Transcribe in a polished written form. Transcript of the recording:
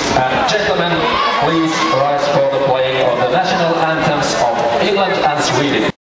Gentlemen, please rise for the playing of the national anthems of England and Sweden.